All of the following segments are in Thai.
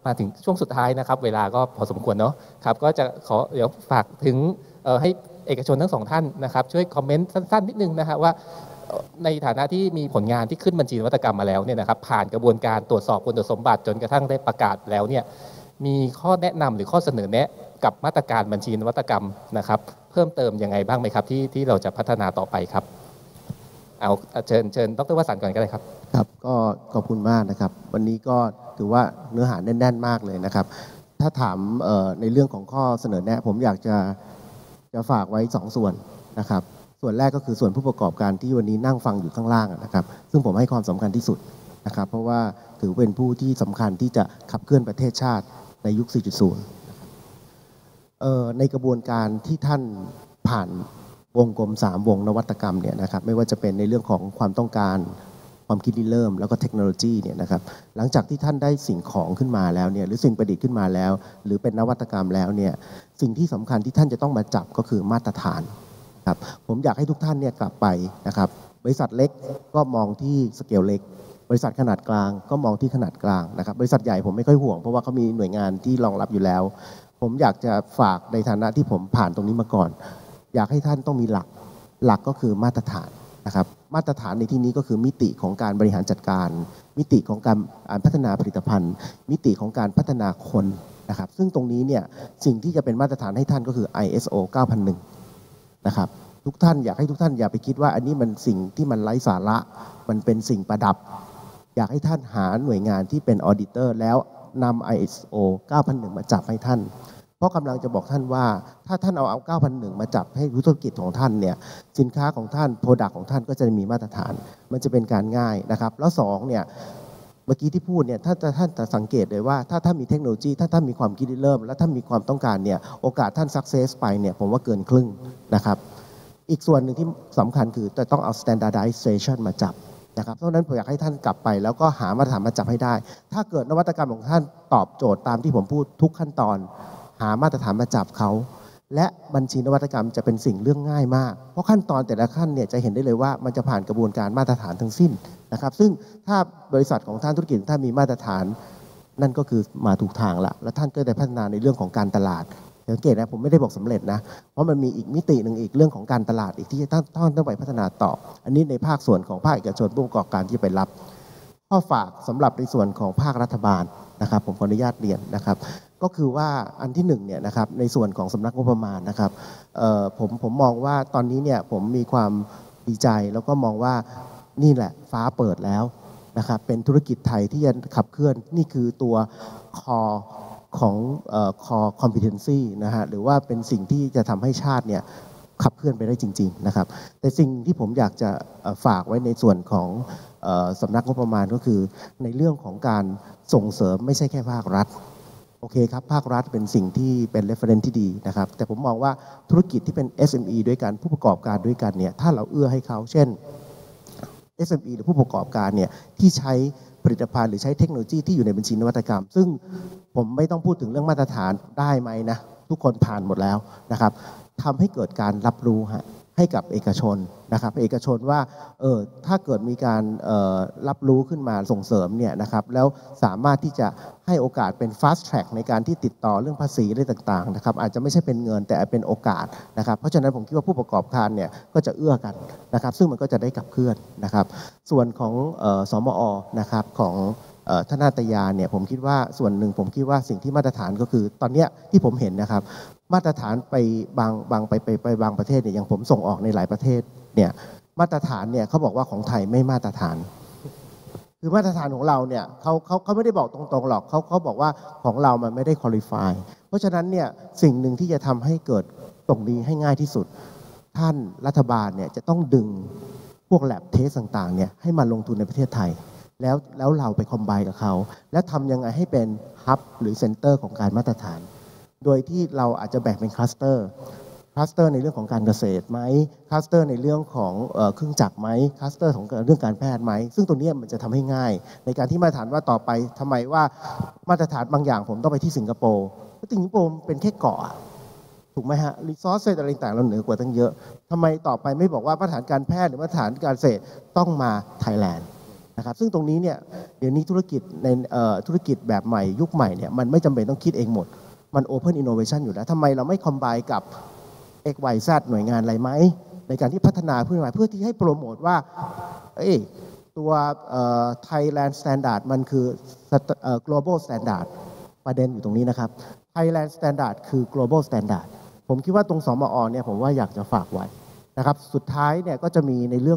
มาถึงช่วงสุดท้ายนะครับเวลาก็พอสมควรเนาะครับก็จะขอเดี๋ยวฝากถึงให้เอกชนทั้งสองท่านนะครับช่วยคอมเมนต์สั้นๆนิดนึงนะฮะว่าในฐานะที่มีผลงานที่ขึ้นบัญชีนวัตกรรมมาแล้วเนี่ยนะครับผ่านกระบวนการตรวจสอบคุณสมบัติจนกระทั่งได้ประกาศแล้วเนี่ยมีข้อแนะนำหรือข้อเสนอแนะกับมาตรการบัญชีนวัตกรรมนะครับเพิ่มเติมยังไงบ้างไหมครับที่เราจะพัฒนาต่อไปครับเอาเชิญดร.วสันต์ก่อนก็ได้ครับครับก็ขอบคุณมากนะครับวันนี้ก็ถือว่าเนื้อหาแน่นๆมากเลยนะครับถ้าถามในเรื่องของข้อเสนอแนะผมอยากจะฝากไว้2ส่วนนะครับส่วนแรกก็คือส่วนผู้ประกอบการที่วันนี้นั่งฟังอยู่ข้างล่างนะครับซึ่งผมให้ความสำคัญที่สุดนะครับเพราะว่าถือเป็นผู้ที่สำคัญที่จะขับเคลื่อนประเทศชาติในยุค 4.0 นะครับในกระบวนการที่ท่านผ่านวงกลม3วงนวัตกรรมเนี่ยนะครับไม่ว่าจะเป็นในเรื่องของความต้องการความคิดริเริ่มแล้วก็เทคโนโลยีเนี่ยนะครับหลังจากที่ท่านได้สิ่งของขึ้นมาแล้วเนี่ยหรือสิ่งประดิษฐ์ขึ้นมาแล้วหรือเป็นนวัตกรรมแล้วเนี่ยสิ่งที่สำคัญที่ท่านจะต้องมาจับก็คือมาตรฐานครับผมอยากให้ทุกท่านเนี่ยกลับไปนะครับบริษัทเล็กก็มองที่สเกลเล็กบริษัทขนาดกลางก็มองที่ขนาดกลางนะครับบริษัทใหญ่ผมไม่ค่อยห่วงเพราะว่าเขามีหน่วยงานที่รองรับอยู่แล้วผมอยากจะฝากในฐานะที่ผมผ่านตรงนี้มาก่อนอยากให้ท่านต้องมีหลักก็คือมาตรฐานนะครับมาตรฐานในที่นี้ก็คือมิติของการบริหารจัดการมิติของการพัฒนาผลิตภัณฑ์มิติของการพัฒนาคนนะครับซึ่งตรงนี้เนี่ยสิ่งที่จะเป็นมาตรฐานให้ท่านก็คือ ISO 9001 นะครับทุกท่านอยากให้ทุกท่านอย่าไปคิดว่าอันนี้มันสิ่งที่มันไร้สาระมันเป็นสิ่งประดับอยากให้ท่านหาหน่วยงานที่เป็นออดิเตอร์แล้วนำ ISO 9001 มาจับให้ท่านเพราะกำลังจะบอกท่านว่าถ้าท่านเอา 9001 มาจับให้ธุรกิจของท่านเนี่ยสินค้าของท่านโปรดักต์ของท่านก็จะมีมาตรฐานมันจะเป็นการง่ายนะครับแล้ว2เนี่ยเมื่อกี้ที่พูดเนี่ยท่านจะสังเกตเลยว่าถ้าท่านมีเทคโนโลยีถ้าท่านมีความคิดริเริ่มและท่านมีความต้องการเนี่ยโอกาสท่านสักเซสไปเนี่ยผมว่าเกินครึ่งนะครับอีกส่วนหนึ่งที่สำคัญคือจะต้องเอา standardization มาจับนะครับเพราะฉะนั้นผมอยากให้ท่านกลับไปแล้วก็หามาตรฐานมาจับให้ได้ถ้าเกิดนวัตกรรมของท่านตอบโจทย์ตามที่ผมพูดทุกขั้นตอนหามาตรฐานมาจับเขาและบัญชีนวัตกรรมจะเป็นสิ่งเรื่องง่ายมากเพราะขั้นตอนแต่ละขั้นเนี่ยจะเห็นได้เลยว่ามันจะผ่านกระบวนการมาตรฐานทั้งสิ้นนะครับซึ่งถ้าบริษัทของท่านธุรกิจของท่านมีมาตรฐานนั่นก็คือมาถูกทางละและท่านก็ได้พัฒนาในเรื่องของการตลาดสังเกตนะผมไม่ได้บอกสำเร็จนะเพราะมันมีอีกมิติหนึ่งอีกเรื่องของการตลาดอีกที่ท่านต้องไปพัฒนาต่ออันนี้ในภาคส่วนของภาคเอกชนผู้ประกอบการที่ไปรับข้อฝากสำหรับในส่วนของภาครัฐบาลนะครับผมขออนุญาตเรียนนะครับก็คือว่าอันที่1เนี่ยนะครับในส่วนของสำนักงบประมาณนะครับผมมองว่าตอนนี้เนี่ยผมมีความดีใจแล้วก็มองว่านี่แหละฟ้าเปิดแล้วนะครับเป็นธุรกิจไทยที่จะขับเคลื่อนนี่คือตัวคอของ core competency นะฮะหรือว่าเป็นสิ่งที่จะทำให้ชาติเนี่ยขับเคลื่อนไปได้จริงๆนะครับแต่สิ่งที่ผมอยากจะฝากไว้ในส่วนของสำนักงบประมาณก็คือในเรื่องของการส่งเสริมไม่ใช่แค่ภาครัฐโอเคครับภาครัฐเป็นสิ่งที่เป็น reference ที่ดีนะครับแต่ผมมองว่าธุรกิจที่เป็น SME ด้วยกันผู้ประกอบการด้วยกันเนี่ยถ้าเราเอื้อให้เขาเช่น SME หรือผู้ประกอบการเนี่ยที่ใช้ผลิตภัณฑ์หรือใช้เทคโนโลยีที่อยู่ในบัญชีนวัตกรรมซึ่งผมไม่ต้องพูดถึงเรื่องมาตรฐานได้ไหมนะทุกคนผ่านหมดแล้วนะครับทำให้เกิดการรับรู้ให้กับเอกชนนะครับเอกชนว่าถ้าเกิดมีการรับรู้ขึ้นมาส่งเสริมเนี่ยนะครับแล้วสามารถที่จะให้โอกาสเป็น fast track ในการที่ติดต่อเรื่องภาษีอะไรต่างๆนะครับอาจจะไม่ใช่เป็นเงินแต่เป็นโอกาสนะครับเพราะฉะนั้นผมคิดว่าผู้ประกอบการเนี่ยก็จะเอื้อกันนะครับซึ่งมันก็จะได้ขับเคลื่อนนะครับส่วนของสมอนะครับของท่านนาตยาเนี่ยผมคิดว่าส่วนหนึ่งผมคิดว่าสิ่งที่มาตรฐานก็คือตอนนี้ที่ผมเห็นนะครับมาตรฐานไปบางประเทศเนี่ยอย่างผมส่งออกในหลายประเทศเนี่ยมาตรฐานเนี่ยเขาบอกว่าของไทยไม่มาตรฐานคือมาตรฐานของเราเนี่ยเขาไม่ได้บอกตรงๆหรอกเขาบอกว่าของเรามันไม่ได้คุริฟายเพราะฉะนั้นเนี่ยสิ่งหนึ่งที่จะทำให้เกิดตรงนี้ให้ง่ายที่สุดท่านรัฐบาลเนี่ยจะต้องดึงพวก lab test ต่างๆเนี่ยให้มาลงทุนในประเทศไทยแล้วเราไปคอมไบกับเขาและทำยังไงให้เป็นฮับหรือเซ็นเตอร์ของการมาตรฐานโดยที่เราอาจจะแบ่งเป็นคลัสเตอร์ในเรื่องของการเกษตรไหมคลัสเตอร์ในเรื่องของเครื่องจักรไหมคลัสเตอร์ของเรื่องการแพทย์ไหมซึ่งตรงนี้มันจะทำให้ง่ายในการที่มาตรฐานว่าต่อไปทำไมว่ามาตรฐานบางอย่างผมต้องไปที่สิงคโปร์เพราะสิงคโปร์เป็นแค่เกาะถูกไหมฮะรีซอสอะไรต่างๆเราเหนือกว่าตั้งเยอะทำไมต่อไปไม่บอกว่ามาตรฐานการแพทย์หรือมาตรฐานการเกษตรต้องมาไทยแลนด์นะครับซึ่งตรงนี้เนี่ยเดี๋ยวนี้ธุรกิจในธุรกิจแบบใหม่ยุคใหม่เนี่ยมันไม่จำเป็นต้องคิดเองหมดมัน Open Innovation อยู่แล้วทำไมเราไม่คอมไบกับ X Y Z หน่วยงานอะไรไหมในการที่พัฒนาเพื่อที่ให้โปรโมทว่าตัวThailand Standard มันคือ global standard ประเด็นอยู่ตรงนี้นะครับ Thailand Standard คือ global standard ผมคิดว่าตรงสมอเนี่ยผมว่าอยากจะฝากไว้นะครับสุดท้ายเนี่ยก็จะมีในเรื่อง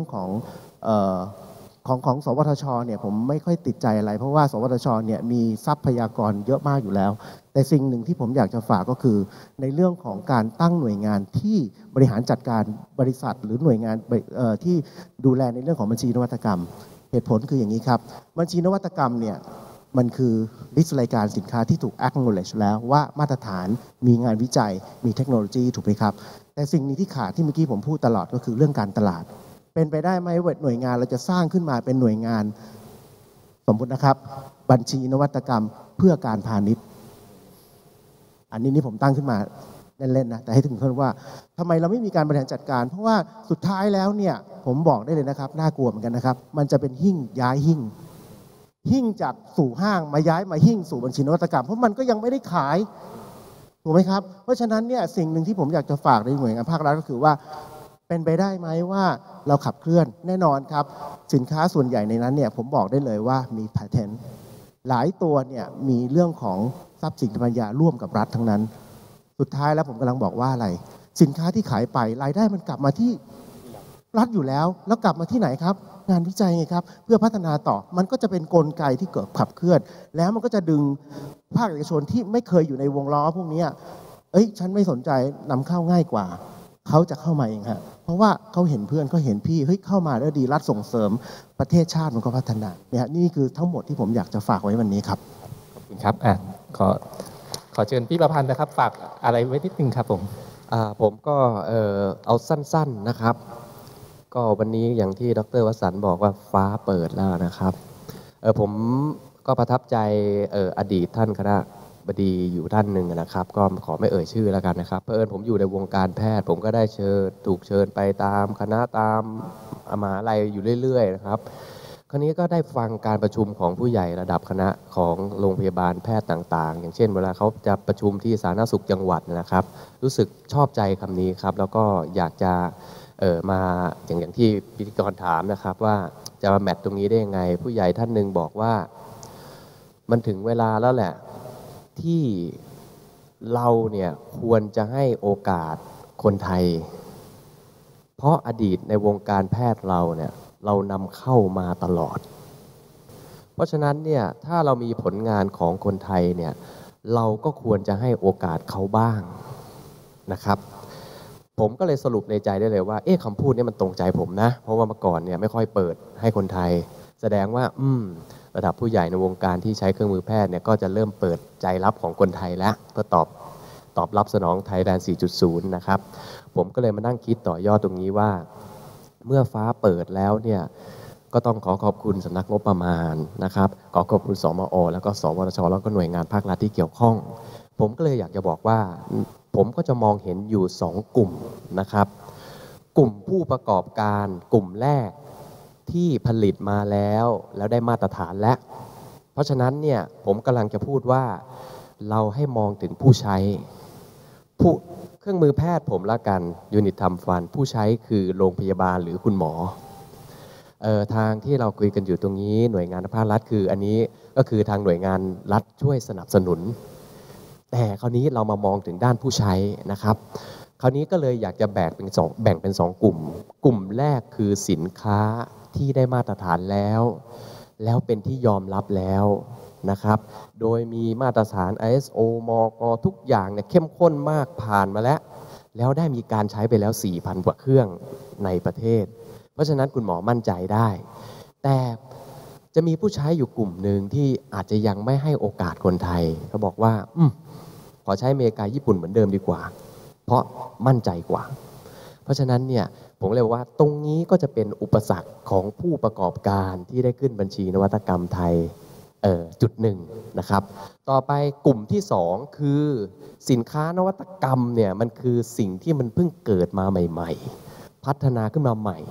ของสวทชเนี่ยผมไม่ค่อยติดใจอะไรเพราะว่าสวทชเนี่ยมีทรัพยากรเยอะมากอยู่แล้วแต่สิ่งหนึ่งที่ผมอยากจะฝากก็คือในเรื่องของการตั้งหน่วยงานที่บริหารจัดการบริษัทหรือหน่วยงานที่ดูแลในเรื่องของบัญชีนวัตกรรมเหตุผลคืออย่างนี้ครับบัญชีนวัตกรรมเนี่ยมันคือลิสต์รายการสินค้าที่ถูก acknowledge แล้วว่ามาตรฐานมีงานวิจัยมีเทคโนโลยีถูกไหมครับแต่สิ่งนี้ที่ขาดที่เมื่อกี้ผมพูดตลอดก็คือเรื่องการตลาดเป็นไปได้ไหมว่าหน่วยงานเราจะสร้างขึ้นมาเป็นหน่วยงานสมมุตินะครับบัญชีนวัตกรรมเพื่อการพาณิชย์อันนี้ผมตั้งขึ้นมาเล่นๆนะแต่ให้ถึงขั้นว่าทำไมเราไม่มีการบริหารจัดการเพราะว่าสุดท้ายแล้วเนี่ยผมบอกได้เลยนะครับน่ากลัวเหมือนกันนะครับมันจะเป็นหิ้งย้ายหิ้งจากสู่ห้างมาย้ายมาหิ้งสู่บัญชีนวัตกรรมเพราะมันก็ยังไม่ได้ขายถูกไหมครับเพราะฉะนั้นเนี่ยสิ่งหนึ่งที่ผมอยากจะฝากในหน่วยงานภาครัฐก็คือว่าเป็นไปได้ไหมว่าเราขับเคลื่อนแน่นอนครับสินค้าส่วนใหญ่ในนั้นเนี่ยผมบอกได้เลยว่ามี patent หลายตัวเนี่ยมีเรื่องของทรัพย์สินทางปัญญาร่วมกับรัฐทั้งนั้นสุดท้ายแล้วผมกำลังบอกว่าอะไรสินค้าที่ขายไปรายได้มันกลับมาที่รัฐอยู่แล้วกลับมาที่ไหนครับงานวิจัยไงครับเพื่อพัฒนาต่อมันก็จะเป็นกลไกที่เกิดขับเคลื่อนแล้วมันก็จะดึงภาคเอกชนที่ไม่เคยอยู่ในวงล้อพวกนี้ฉันไม่สนใจนำเข้าง่ายกว่าเขาจะเข้ามาเองฮะเพราะว่าเขาเห็นเพื่อนเขาเห็นพี่เข้ามาแล้วดีรัฐส่งเสริมประเทศชาติมันก็พัฒนาเนี่ยนี่คือทั้งหมดที่ผมอยากจะฝากไว้วันนี้ครับขอบคุณครับขอเชิญพี่ประพันธ์นะครับฝากอะไรไว้นิดนึงครับผมก็เอาสั้นๆนะครับก็วันนี้อย่างที่ดร.วสันต์บอกว่าฟ้าเปิดแล้วนะครับผมก็ประทับใจอดีตท่านคณะบดีอยู่ท่านหนึ่งนะครับก็ขอไม่เอ่ยชื่อแล้วกันนะครับเผอิญผมอยู่ในวงการแพทย์ผมก็ได้ถูกเชิญไปตามคณะตามมหาลัยอยู่เรื่อยๆนะครับคราวนี้ก็ได้ฟังการประชุมของผู้ใหญ่ระดับคณะของโรงพยาบาลแพทย์ต่างๆอย่างเช่นเวลาเขาจะประชุมที่สาธารณสุขจังหวัดนะครับรู้สึกชอบใจคำนี้ครับแล้วก็อยากจะมาอย่างที่พิธีกรถามนะครับว่าจะมาแมทตรงนี้ได้ยังไงผู้ใหญ่ท่านหนึ่งบอกว่ามันถึงเวลาแล้วแหละที่เราเนี่ยควรจะให้โอกาสคนไทยเพราะอดีตในวงการแพทย์เราเนี่ยเรานำเข้ามาตลอดเพราะฉะนั้นเนี่ยถ้าเรามีผลงานของคนไทยเนี่ยเราก็ควรจะให้โอกาสเขาบ้างนะครับผมก็เลยสรุปในใจได้เลยว่าคำพูดนี้มันตรงใจผมนะเพราะว่าเมื่อก่อนเนี่ยไม่ค่อยเปิดให้คนไทยแสดงว่าระดับผู้ใหญ่ในวงการที่ใช้เครื่องมือแพทย์เนี่ยก็จะเริ่มเปิดใจรับของคนไทยแล้วเพื่อตอบรับสนองไทยแลนด์ 4.0 นะครับผมก็เลยมานั่งคิดต่อยอดตรงนี้ว่าเมื่อฟ้าเปิดแล้วเนี่ยก็ต้องขอบคุณสำนักงบประมาณนะครับขอบคุณสมอแล้วก็สวทชแล้วก็หน่วยงานภาครัฐที่เกี่ยวข้องผมก็เลยอยากจะบอกว่าผมก็จะมองเห็นอยู่2กลุ่มนะครับกลุ่มผู้ประกอบการกลุ่มแรกที่ผลิตมาแล้วได้มาตรฐานแล้วเพราะฉะนั้นเนี่ยผมกำลังจะพูดว่าเราให้มองถึงผู้ใช้เครื่องมือแพทย์ผมละกันยูนิตทำฟันผู้ใช้คือโรงพยาบาลหรือคุณหมอทางที่เราคุยกันอยู่ตรงนี้หน่วยงานภาครัฐคืออันนี้ก็คือทางหน่วยงานรัฐช่วยสนับสนุนแต่คราวนี้เรามามองถึงด้านผู้ใช้นะครับคราวนี้ก็เลยอยากจะแบ่งเป็นสองกลุ่มแรกคือสินค้าที่ได้มาตรฐานแล้วเป็นที่ยอมรับแล้วนะครับโดยมีมาตรฐาน ISO มก.ทุกอย่างเนี่ยเข้มข้นมากผ่านมาแล้วได้มีการใช้ไปแล้ว 4,000 กว่าเครื่องในประเทศเพราะฉะนั้นคุณหมอมั่นใจได้แต่จะมีผู้ใช้อยู่กลุ่มหนึ่งที่อาจจะยังไม่ให้โอกาสคนไทยเขาบอกว่าขอใช้อเมริกาญี่ปุ่นเหมือนเดิมดีกว่าเพราะมั่นใจกว่าเพราะฉะนั้นเนี่ยผมเลยว่าตรงนี้ก็จะเป็นอุปสรรคของผู้ประกอบการที่ได้ขึ้นบัญชีนวัตกรรมไทยจุดหนึ่งนะครับต่อไปกลุ่มที่2คือสินค้านวัตกรรมเนี่ยมันคือสิ่งที่มันเพิ่งเกิดมาใหม่ๆพัฒนาขึ้นมาใหม่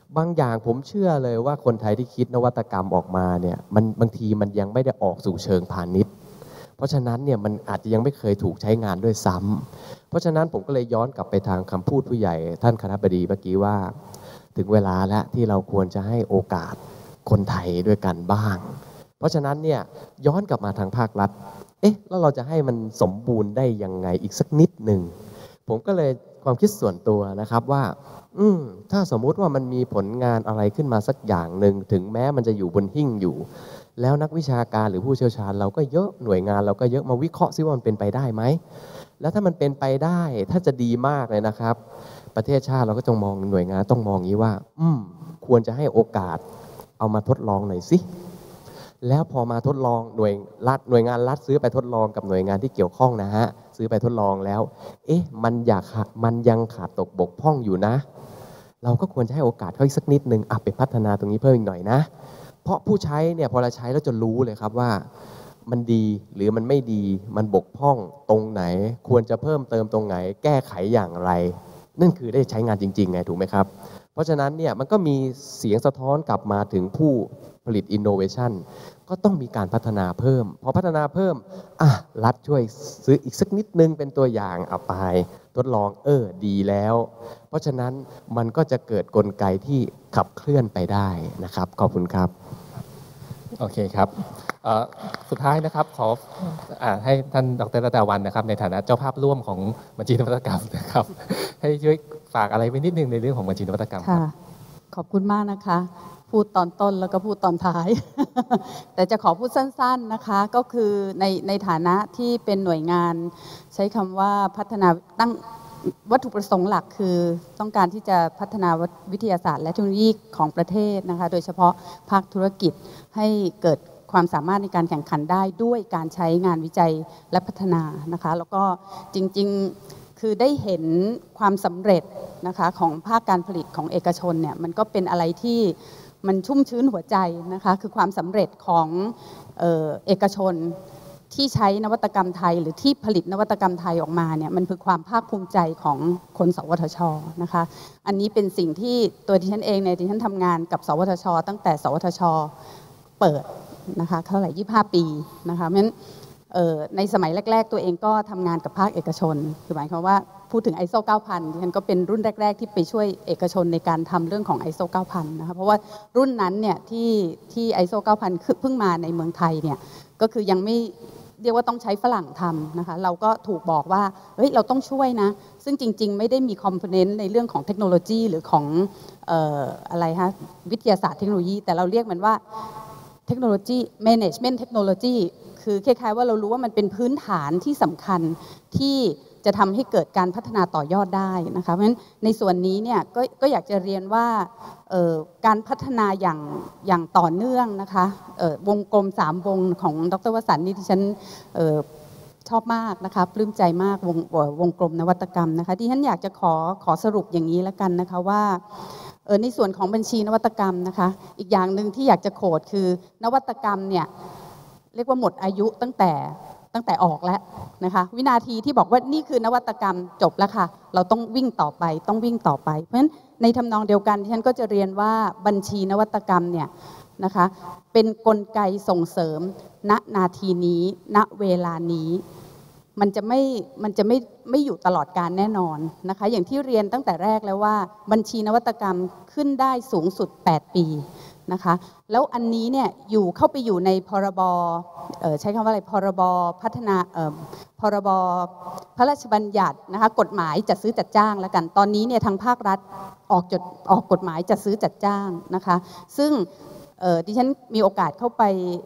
บางอย่างผมเชื่อเลยว่าคนไทยที่คิดนวัตกรรมออกมาเนี่ยมันบางทีมันยังไม่ได้ออกสู่เชิงพาณิชย์เพราะฉะนั้นเนี่ยมันอาจจะยังไม่เคยถูกใช้งานด้วยซ้ำเพราะฉะนั้นผมก็เลยย้อนกลับไปทางคำพูดผู้ใหญ่ท่านคณบดีเมื่อกี้ว่าถึงเวลาแล้วที่เราควรจะให้โอกาสคนไทยด้วยกันบ้างเพราะฉะนั้นเนี่ยย้อนกลับมาทางภาครัฐแล้วเราจะให้มันสมบูรณ์ได้ยังไงอีกสักนิดหนึ่งผมก็เลยความคิดส่วนตัวนะครับว่าถ้าสมมุติว่ามันมีผลงานอะไรขึ้นมาสักอย่างหนึ่งถึงแม้มันจะอยู่บนหิ้งอยู่แล้วนักวิชาการหรือผู้เชี่ยวชาญเราก็เยอะหน่วยงานเราก็เยอะมาวิเคราะห์ซิว่ามันเป็นไปได้ไหมแล้วถ้ามันเป็นไปได้ถ้าจะดีมากเลยนะครับประเทศชาติเราก็ต้องมองหน่วยงานต้องมองอย่างนี้ว่าควรจะให้โอกาสเอามาทดลองหน่อยสิแล้วพอมาทดลองหน่วยงานรัฐซื้อไปทดลองกับหน่วยงานที่เกี่ยวข้องนะฮะซื้อไปทดลองแล้วมันยังขาดตกบกพร่องอยู่นะเราก็ควรจะให้โอกาสเขาอีกสักนิดนึงไปพัฒนาตรงนี้เพิ่มอีกหน่อยนะเพราะผู้ใช้เนี่ยพอเราใช้แล้วจะรู้เลยครับว่ามันดีหรือมันไม่ดีมันบกพร่องตรงไหนควรจะเพิ่มเติมตรงไหนแก้ไขอย่างไรนั่นคือได้ใช้งานจริงๆไงถูกไหมครับเพราะฉะนั้นเนี่ยมันก็มีเสียงสะท้อนกลับมาถึงผู้ผลิตอินโนเวชันก็ต้องมีการพัฒนาเพิ่มพอพัฒนาเพิ่มรัฐช่วยซื้ออีกสักนิดนึงเป็นตัวอย่างเอาไปทดลองดีแล้วเพราะฉะนั้นมันก็จะเกิดกลไกที่ขับเคลื่อนไปได้นะครับขอบคุณครับโอเคครับสุดท้ายนะครับขอให้ท่านดร.ระดาวันนะครับในฐานะเจ้าภาพร่วมของบัญชีนวัตกรรมนะครับให้ช่วยฝากอะไรไว้นิดนึงในเรื่องของบัญชีนวัตกรรมค่ะขอบคุณมากนะคะพูดตอนต้นแล้วก็พูดตอนท้าย แต่จะขอพูดสั้นๆนะคะก็คือในฐานะที่เป็นหน่วยงานใช้คำว่าพัฒนาตั้งวัตถุประสงค์หลักคือต้องการที่จะพัฒนาวิทยาศาสตร์และเทคโนโลยีของประเทศนะคะโดยเฉพาะภาคธุรกิจให้เกิดความสามารถในการแข่งขันได้ด้วยการใช้งานวิจัยและพัฒนานะคะแล้วก็จริงๆคือได้เห็นความสำเร็จนะคะของภาคการผลิตของเอกชนเนี่ยมันก็เป็นอะไรที่มันชุ่มชื้นหัวใจนะคะคือความสำเร็จของเอกชนที่ใช้นวัตกรรมไทยหรือที่ผลิตนวัตกรรมไทยออกมาเนี่ยมันคือความภาคภูมิใจของคนสวทช.นะคะอันนี้เป็นสิ่งที่ตัวดิฉันเองเนี่ยดิฉันทำงานกับสวทช.ตั้งแต่สวทช.เปิดนะคะเท่าไหร่25 ปีนะคะเพราะฉะนั้นในสมัยแรกๆตัวเองก็ทำงานกับภาคเอกชนคือหมายความว่าพูดถึง ISO 9000ดิฉันก็เป็นรุ่นแรกๆที่ไปช่วยเอกชนในการทำเรื่องของ ISO 9000นะคะเพราะว่ารุ่นนั้นเนี่ยที่ ISO 9000เพิ่งมาในเมืองไทยเนี่ยก็คือยังไม่เรียกว่าต้องใช้ฝรั่งทำนะคะเราก็ถูกบอกว่าเฮ้ยเราต้องช่วยนะซึ่งจริงๆไม่ได้มีคอมโพเนนต์ในเรื่องของเทคโนโลยีหรือของอะไรฮะวิทยาศาสตร์เทคโนโลยีแต่เราเรียกมันว่าเทคโนโลยี management technology คือคล้ายๆว่าเรารู้ว่ามันเป็นพื้นฐานที่สำคัญที่จะทำให้เกิดการพัฒนาต่อยอดได้นะคะเพราะฉะนั้นในส่วนนี้เนี่ยก็อยากจะเรียนว่าการพัฒนาอย่างต่อเนื่องนะคะวงกลม3 วงของดร.วสันต์นี่ที่ฉันชอบมากนะคะปลื้มใจมากวงกลมนวัตกรรมนะคะที่ฉันอยากจะขอสรุปอย่างนี้แล้วกันนะคะว่าในส่วนของบัญชีนวัตกรรมนะคะอีกอย่างหนึ่งที่อยากจะโคดคือนวัตกรรมเนี่ยเรียกว่าหมดอายุตั้งแต่ออกแล้วนะคะวินาทีที่บอกว่านี่คือนวัตกรรมจบแล้วค่ะเราต้องวิ่งต่อไปเพราะฉะนั้นในทำนองเดียวกันที่ฉันก็จะเรียนว่าบัญชีนวัตกรรมเนี่ยนะคะเป็นกลไกส่งเสริมณนาทีนี้ณเวลานี้มันจะไม่อยู่ตลอดกาลแน่นอนนะคะอย่างที่เรียนตั้งแต่แรกแล้วว่าบัญชีนวัตกรรมขึ้นได้สูงสุด8 ปีนะคะแล้วอันนี้เนี่ยเข้าไปอยู่ในพรบใช้คำว่าอะไรพรบพัฒนาพรบพระราชบัญญัตินะคะกฎหมายจัดซื้อจัดจ้างแล้วกันตอนนี้เนี่ยทางภาครัฐออกกฎหมายจัดซื้อจัดจ้างนะคะซึ่งดิฉันมีโอกาสเข้าไป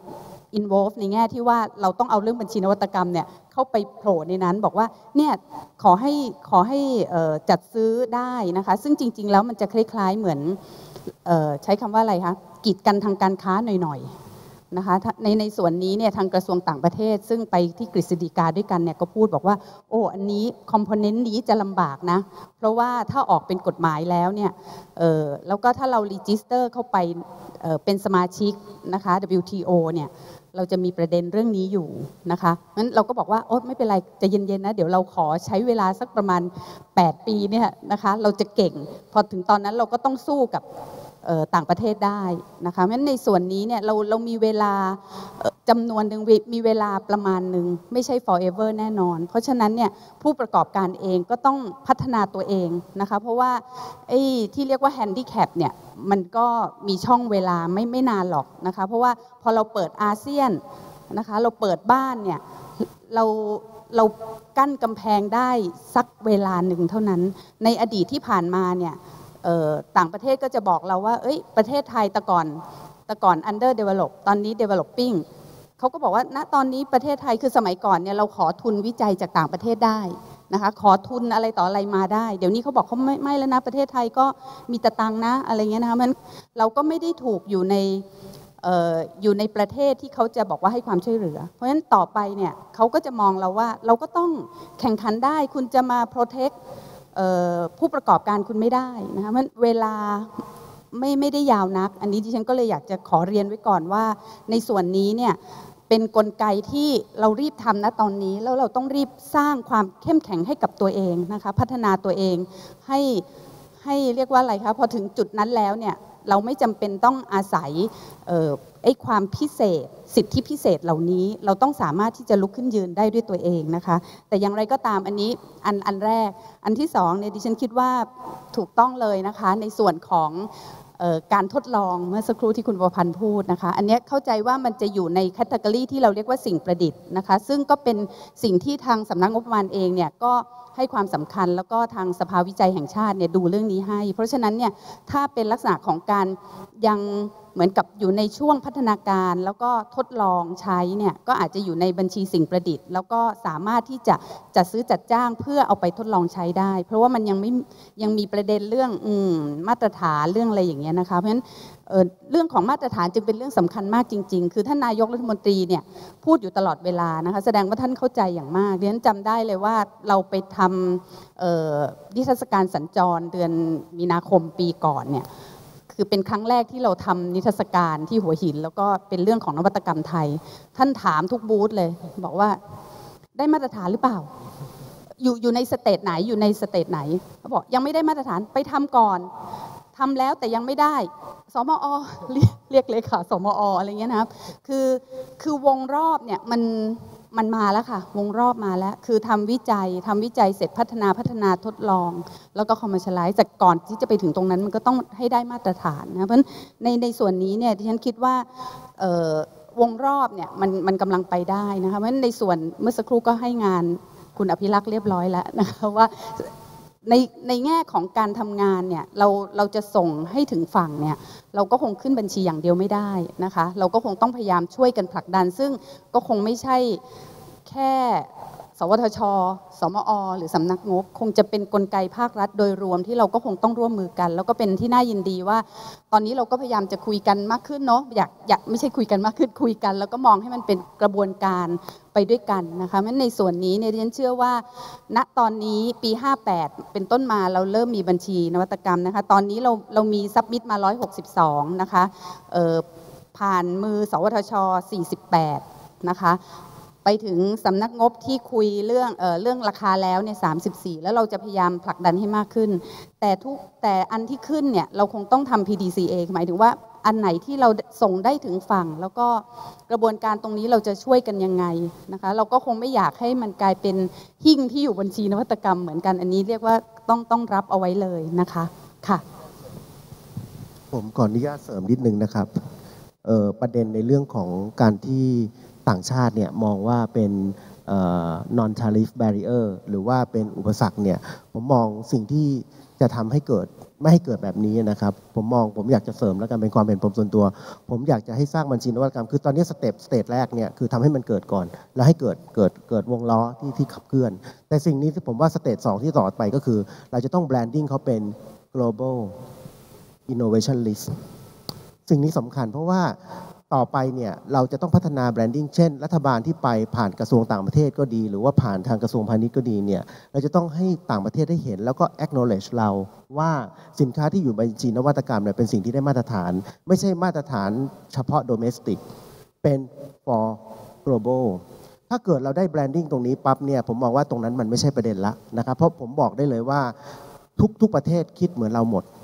involve ในแง่ที่ว่าเราต้องเอาเรื่องบัญชีนวัตกรรมเนี่ยเข้าไปโผล่ในนั้นบอกว่าเนี่ยขอให้จัดซื้อได้นะคะซึ่งจริงๆแล้วมันจะคล้ายๆเหมือนใช้คำว่าอะไรคะกีดกันทางการค้าหน่อยๆนะคะในส่วนนี้เนี่ยทางกระทรวงต่างประเทศซึ่งไปที่กฤษฎีกาด้วยกันเนี่ยก็พูดบอกว่าโอ้อันนี้คอมโพเนนต์นี้จะลำบากนะเพราะว่าถ้าออกเป็นกฎหมายแล้วเนี่ยแล้วก็ถ้าเรารีจิสเตอร์เข้าไปเป็นสมาชิกนะคะ WTO เนี่ยเราจะมีประเด็นเรื่องนี้อยู่นะคะงั้นเราก็บอกว่าโอ๊ยไม่เป็นไรจะเย็นๆนะเดี๋ยวเราขอใช้เวลาสักประมาณ8 ปีเนี่ยนะคะเราจะเก่งพอถึงตอนนั้นเราก็ต้องสู้กับต่างประเทศได้นะคะเพราะฉะนั้นในส่วนนี้เนี่ยเรามีเวลาจำนวนหนึ่งมีเวลาประมาณหนึ่งไม่ใช่ forever แน่นอนเพราะฉะนั้นเนี่ยผู้ประกอบการเองก็ต้องพัฒนาตัวเองนะคะเพราะว่าที่เรียกว่า handicap เนี่ยมันก็มีช่องเวลาไม่นานหรอกนะคะเพราะว่าพอเราเปิดอาเซียนนะคะเราเปิดบ้านเนี่ยเรากั้นกำแพงได้สักเวลาหนึ่งเท่านั้นในอดีตที่ผ่านมาเนี่ยต่างประเทศก็จะบอกเราว่าประเทศไทยแต่ก่อน under develop ตอนนี้ developing เขาก็บอกว่าณตอนนี้ประเทศไทยคือสมัยก่อนเนี่ยเราขอทุนวิจัยจากต่างประเทศได้นะคะขอทุนอะไรต่ออะไรมาได้เดี๋ยวนี้เขาบอกเขาไม่แล้วนะประเทศไทยก็มีตะตังนะอะไรเงี้ยนะคะมันเราก็ไม่ได้ถูกอยู่ในประเทศที่เขาจะบอกว่าให้ความช่วยเหลือเพราะฉะนั้นต่อไปเนี่ยเขาก็จะมองเราว่าเราก็ต้องแข่งขันได้คุณจะมา protect ผู้ประกอบการคุณไม่ได้นะคะเพราะเวลาไม่ได้ยาวนักอันนี้ดิฉันก็เลยอยากจะขอเรียนไว้ก่อนว่าในส่วนนี้เนี่ยเป็นกลไกที่เรารีบทำณตอนนี้แล้วเราต้องรีบสร้างความเข้มแข็งให้กับตัวเองนะคะพัฒนาตัวเองให้เรียกว่าอะไรคะพอถึงจุดนั้นแล้วเนี่ยเราไม่จำเป็นต้องอาศัยความพิเศษสิทธิพิเศษเหล่านี้เราต้องสามารถที่จะลุกขึ้นยืนได้ด้วยตัวเองนะคะแต่อย่างไรก็ตามอันนี้อันแรกอันที่สองเนี่ยดิฉันคิดว่าถูกต้องเลยนะคะในส่วนของการทดลองเมื่อสักครู่ที่คุณประพันธ์พูดนะคะอันนี้เข้าใจว่ามันจะอยู่ในแคตตากรีที่เราเรียกว่าสิ่งประดิษฐ์นะคะซึ่งก็เป็นสิ่งที่ทางสำนักงบประมาณเองเนี่ยก็ให้ความสำคัญแล้วก็ทางสภาวิจัยแห่งชาติเนี่ยดูเรื่องนี้ให้เพราะฉะนั้นเนี่ยถ้าเป็นลักษณะของการยังเหมือนกับอยู่ในช่วงพัฒนาการแล้วก็ทดลองใช้เนี่ยก็อาจจะอยู่ในบัญชีสิ่งประดิษฐ์แล้วก็สามารถที่จะจัดซื้อจัดจ้างเพื่อเอาไปทดลองใช้ได้เพราะว่ามันยังมีประเด็นเรื่องมาตรฐานเรื่องอะไรอย่างเงี้ยนะคะเพราะฉะนั้นเรื่องของมาตรฐานจึงเป็นเรื่องสำคัญมากจริงๆคือท่านนายกรัฐมนตรีเนี่ยพูดอยู่ตลอดเวลานะคะแสดงว่าท่านเข้าใจอย่างมากดิฉันจำได้เลยว่าเราไปทำนิทรรศการสัญจรเดือนมีนาคมปีก่อนเนี่ยคือเป็นครั้งแรกที่เราทำนิทรรศการที่หัวหินแล้วก็เป็นเรื่องของนวัตกรรมไทยท่านถามทุกบูธเลยบอกว่าได้มาตรฐานหรือเปล่าอยู่ในสเตจไหนอยู่ในสเตจไหนเขาบอกยังไม่ได้มาตรฐานไปทำก่อนทำแล้วแต่ยังไม่ได้สมอเรียกเลยค่ะสมออะไรเงี้ยนะครับคือวงรอบเนี่ยมันมาแล้วค่ะวงรอบมาแล้วคือทำวิจัยเสร็จพัฒนาทดลองแล้วก็คอมเมอร์เชียลไลซ์แต่ก่อนที่จะไปถึงตรงนั้นมันก็ต้องให้ได้มาตรฐานนะเพราะในส่วนนี้เนี่ยที่ฉันคิดว่าวงรอบเนี่ยมันกำลังไปได้นะคะเพราะในส่วนเมื่อสักครู่ก็ให้งานคุณอภิรักษ์เรียบร้อยแล้วนะคะว่าในแง่ของการทำงานเนี่ยเราจะส่งให้ถึงฝั่งเนี่ยเราก็คงขึ้นบัญชีอย่างเดียวไม่ได้นะคะเราก็คงต้องพยายามช่วยกันผลักดันซึ่งก็คงไม่ใช่แค่สวทช.สมอ.หรือสำนักงบคงจะเป็นกลไกภาครัฐโดยรวมที่เราก็คงต้องร่วมมือกันแล้วก็เป็นที่น่ายินดีว่าตอนนี้เราก็พยายามจะคุยกันมากขึ้นเนาะอยากไม่ใช่คุยกันมากขึ้นคุยกันแล้วก็มองให้มันเป็นกระบวนการไปด้วยกันนะคะเพราะในส่วนนี้เนี่ยดิฉันเชื่อว่าณตอนนี้ปี58เป็นต้นมาเราเริ่มมีบัญชีนวัตกรรมนะคะตอนนี้เรามีซับมิตมา162นะคะผ่านมือสวทช48นะคะไปถึงสำนักงบที่คุยเรื่องราคาแล้วเนี่ย34แล้วเราจะพยายามผลักดันให้มากขึ้นแต่อันที่ขึ้นเนี่ยเราคงต้องทำ PDCA หมายถึงว่าอันไหนที่เราส่งได้ถึงฝั่งแล้วก็กระบวนการตรงนี้เราจะช่วยกันยังไงนะคะเราก็คงไม่อยากให้มันกลายเป็นหิ้งที่อยู่บัญชีนวัตกรรมเหมือนกันอันนี้เรียกว่าต้องรับเอาไว้เลยนะคะค่ะผมขออนุญาตเสริมนิดนึงนะครับประเด็นในเรื่องของการที่ต่างชาติเนี่ยมองว่าเป็น non tariff barrier หรือว่าเป็นอุปสรรคเนี่ยผมมองสิ่งที่จะทำให้เกิดไม่ให้เกิดแบบนี้นะครับผมอยากจะเสริมแล้วกันเป็นความเห็นผมส่วนตัวผมอยากจะให้สร้างบัญชีนวัตกรรมคือตอนนี้สเตจแรกเนี่ยคือทำให้มันเกิดก่อนแล้วให้เกิดวงล้อที่ขับเคลื่อนแต่สิ่งนี้ที่ผมว่าสเตจ2ที่ต่อไปก็คือเราจะต้องแบรนดิ้งเขาเป็น global innovation list สิ่งนี้สำคัญเพราะว่าต่อไปเนี่ยเราจะต้องพัฒนาแบรนดิ้งเช่นรัฐบาลที่ไปผ่านกระทรวงต่างประเทศก็ดีหรือว่าผ่านทางกระทรวงพาณิชย์ก็ดีเนี่ยเราจะต้องให้ต่างประเทศได้เห็นแล้วก็ acknowledge เราว่าสินค้าที่อยู่ในบัญชีนวัตกรรมเนี่ยเป็นสิ่งที่ได้มาตรฐานไม่ใช่มาตรฐานเฉพาะ domestic เป็น for global ถ้าเกิดเราได้แบรนดิ้งตรงนี้ปั๊บเนี่ยผมมองว่าตรงนั้นมันไม่ใช่ประเด็นละนะครับเพราะผมบอกได้เลยว่าทุกประเทศคิดเหมือนเราหมดค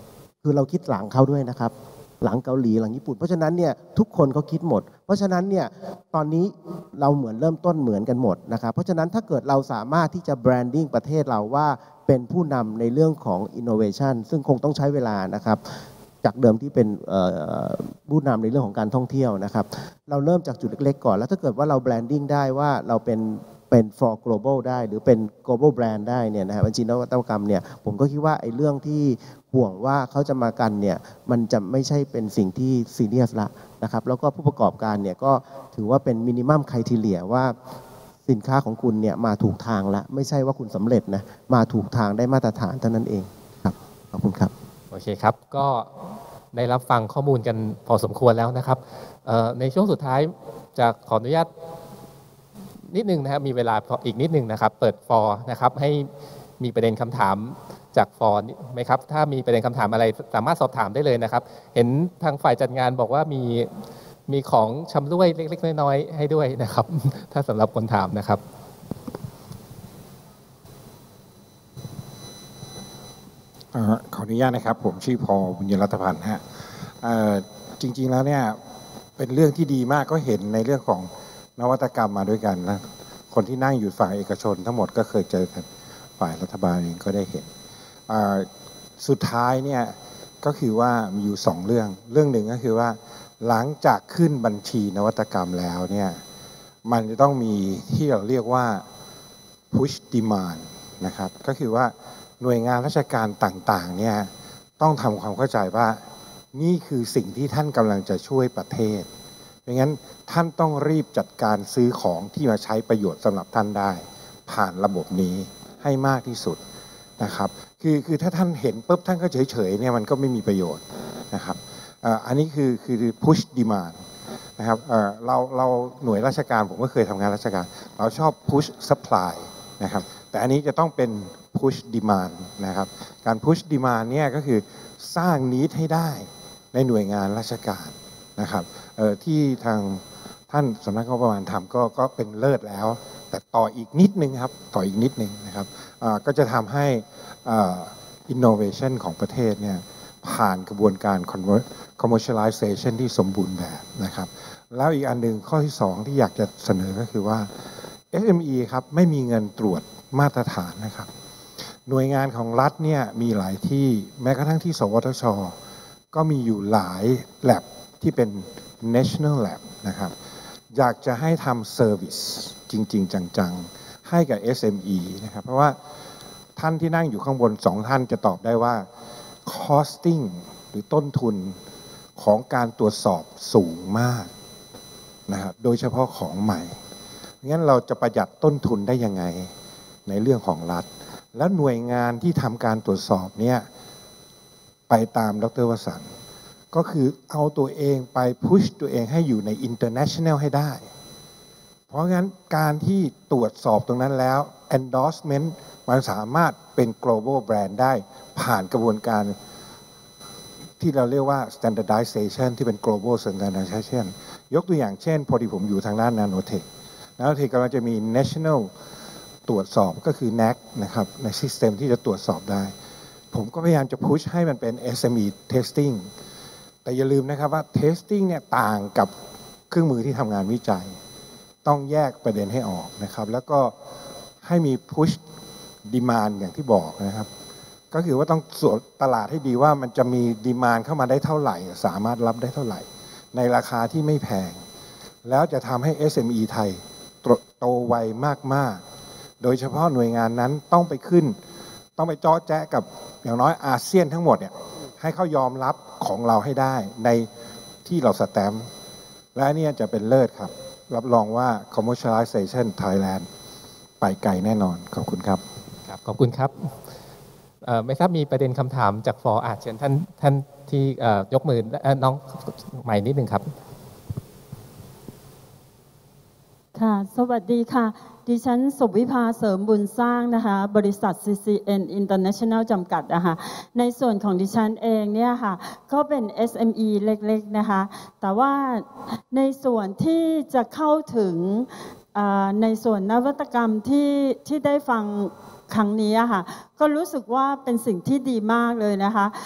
คือเราคิดหลังเขาด้วยนะครับหลังเกาหลีหลังญี่ปุ่นเพราะฉะนั้นเนี่ยทุกคนเขาคิดหมดเพราะฉะนั้นเนี่ยตอนนี้เราเหมือนเริ่มต้นเหมือนกันหมดนะครับเพราะฉะนั้นถ้าเกิดเราสามารถที่จะแบรนดิ้งประเทศเราว่าเป็นผู้นำในเรื่องของ innovation ซึ่งคงต้องใช้เวลานะครับจากเดิมที่เป็นผู้นำในเรื่องของการท่องเที่ยวนะครับเราเริ่มจากจุดเล็กๆก่อนแล้วถ้าเกิดว่าเราแบรนดิ้งได้ว่าเราเป็นfor global ได้หรือเป็น global brand ได้เนี่ยนะครับบัญชีนวัตกรรมเนี่ยผมก็คิดว่าไอ้เรื่องที่ห่วงว่าเขาจะมากันเนี่ยมันจะไม่ใช่เป็นสิ่งที่ซีเรียสละนะครับแล้วก็ผู้ประกอบการเนี่ยก็ถือว่าเป็นมินิมัมไครทีเรียว่าสินค้าของคุณเนี่ยมาถูกทางละไม่ใช่ว่าคุณสำเร็จนะมาถูกทางได้มาตรฐานเท่านั้นเองครับขอบคุณครับโอเคครับก็ได้รับฟังข้อมูลกันพอสมควรแล้วนะครับในช่วงสุดท้ายจะขออนุญาตนิดนึงนะครับมีเวลาอีกนิดนึงนะครับเปิดฟอร์นะครับให้มีประเด็นคำถามจากฟอร์ไหมครับถ้ามีประเด็นคำถามอะไรสามารถสอบถามได้เลยนะครับเห็นทางฝ่ายจัดงานบอกว่ามีของชำร่วยเล็กๆน้อยๆให้ด้วยนะครับถ้าสำหรับคนถามนะครับขออนุญาตนะครับผมชื่อพอบุญยรัตพันธ์ฮะจริงๆแล้วเนี่ยเป็นเรื่องที่ดีมากก็เห็นในเรื่องของนวัตกรรมมาด้วยกันนะคนที่นั่งอยู่ฝ่ายเอกชนทั้งหมดก็เคยเจอกันฝ่ายรัฐบาลเองก็ได้เห็นสุดท้ายเนี่ยก็คือว่ามีอยู่2เรื่องหนึ่งก็คือว่าหลังจากขึ้นบัญชีนวัตกรรมแล้วเนี่ยมันจะต้องมีที่เราเรียกว่า push demand นะครับก็คือว่าหน่วยงานราชการต่างๆเนี่ยต้องทำความเข้าใจว่านี่คือสิ่งที่ท่านกำลังจะช่วยประเทศเพราะงั้นท่านต้องรีบจัดการซื้อของที่มาใช้ประโยชน์สำหรับท่านได้ผ่านระบบนี้ให้มากที่สุดนะครับคือถ้าท่านเห็นปุ๊บท่านก็เฉยๆเนี่ยมันก็ไม่มีประโยชน์นะครับอันนี้คือ push demand นะครับเราหน่วยราชการผมก็เคยทำงานราชการเราชอบ push supply นะครับแต่อันนี้จะต้องเป็น push demand นะครับการ push demand เนี่ยก็คือสร้าง need ให้ได้ในหน่วยงานราชการนะครับที่ทางท่านสำนักงบประมาณทำก็เป็นเลิศแล้วแต่ต่ออีกนิดนึงครับต่ออีกนิดนึงนะครับก็จะทำให้ innovation ของประเทศเนี่ยผ่านกระบวนการ commercialization ที่สมบูรณ์แบบนะครับแล้วอีกอันหนึ่งข้อที่2ที่อยากจะเสนอก็คือว่า SME ครับไม่มีเงินตรวจมาตรฐานนะครับหน่วยงานของรัฐเนี่ยมีหลายที่แม้กระทั่งที่สวทช.ก็มีอยู่หลาย lab ที่เป็น national lab นะครับอยากจะให้ทำ service จริงๆจังๆให้กับ SME นะครับเพราะว่าท่านที่นั่งอยู่ข้างบน2ท่านจะตอบได้ว่า costing หรือต้นทุนของการตรวจสอบสูงมากนะครับโดยเฉพาะของใหม่งั้นเราจะประหยัดต้นทุนได้ยังไงในเรื่องของรัฐและหน่วยงานที่ทำการตรวจสอบเนี่ยไปตามดร.วสันต์ก็คือเอาตัวเองไปพุชตัวเองให้อยู่ใน international ให้ได้เพราะงั้นการที่ตรวจสอบตรงนั้นแล้ว endorsement มันสามารถเป็น global brand ได้ผ่านกระบวนการที่เราเรียกว่า standardization ที่เป็น global standardization ยกตัวอย่างเช่นพอดีผมอยู่ทางด้าน nanotech กำลังจะมี national ตรวจสอบก็คือ NAC นะครับใน system ที่จะตรวจสอบได้ผมก็พยายามจะพุชให้มันเป็น SME testing แต่อย่าลืมนะครับว่า testing เนี่ยต่างกับเครื่องมือที่ทำงานวิจัยต้องแยกประเด็นให้ออกนะครับแล้วก็ให้มี push demand อย่างที่บอกนะครับก็คือว่าต้องสวนตลาดให้ดีว่ามันจะมี demand เข้ามาได้เท่าไหร่สามารถรับได้เท่าไหร่ในราคาที่ไม่แพงแล้วจะทำให้ SME ไทยโตไวมากๆโดยเฉพาะหน่วยงานนั้นต้องไปเจาะแจ๊ะกับอย่างน้อยอาเซียนทั้งหมดเนี่ยให้เขายอมรับของเราให้ได้ในที่เราสแตมป์และนี่จะเป็นเลิศครับรับรองว่า commercialization Thailand ไปไกลแน่นอนขอบคุณครับครับขอบคุณครับไม่ทราบมีประเด็นคำถามจากฟอร์เชิญท่านที่ยกมือน้องใหม่นิดหนึ่งครับค่ะสวัสดีค่ะดิฉันสุวิภาเสริมบุญสร้างนะคะบริษัท CCN International จำกัดนะคะในส่วนของดิฉันเองเนี่ยค่ะก็เป็น SME เล็กๆนะคะแต่ว่าในส่วนที่จะเข้าถึงในส่วนนวัตกรรมที่ได้ฟังครั้งนี้ค่ะก็รู้สึกว่าเป็นสิ่งที่ดีมากเลยนะคะ